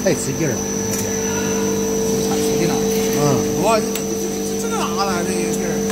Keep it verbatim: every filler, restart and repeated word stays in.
太吃劲了， 太吃劲了。 嗯， 哇，这这这这干啥呢？这个劲儿。